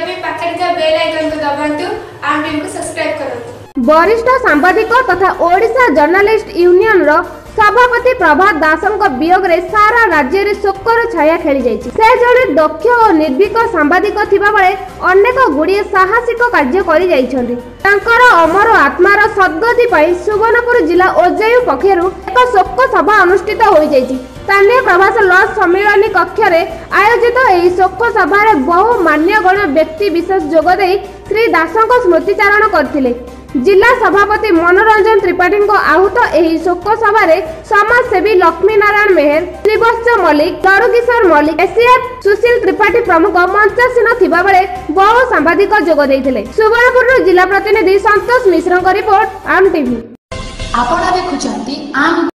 भी पाखरे का बेल आइकन को दबांतु आम टीवी को सब्सक्राइब करंतु। वरिष्ठ सांबादिक तथा ओडिशा जर्नलिस्ट यूनियन रो सभापति प्रभात दासंक वियोग रे सारा राज्य रे शोकर छाया खेली जायछि। से जने दक्ष और निर्भीक सांबादिक थिबा बेले अनेक गुड़िए साहसिक कार्य करि जाइछन्ति। तांकर अमर आत्मार सद्गति पई सुवर्णपुर जिला ओजेयु पक्षरु एक शोक सभा अनुष्ठित होई जायछि। स्थानीय प्रवास लॉज सम्मेलनी कक्ष रे आयोजित एही शोक सभा रे बहु मान्यगण्य व्यक्ति विशेष जोग देई श्री दासंक स्मृतिचारण करथिले। जिला सभापति मनोरंजन त्रिपाठी को आहूत एही शोक सभा रे समाजसेवी लक्ष्मी नारायण मेहर, श्रीवत्स मल्लिक, दरुकिशोर मल्लिक, एसीएफ सुशील त्रिपाठी प्रमुख मंचासीन थिबा बेले बहु सांबादिक जोग देइथिले। सुवर्णपुर जिला प्रतिनिधि संतोष मिश्र रिपोर्ट आम टीवी। आपण देखुचंती आम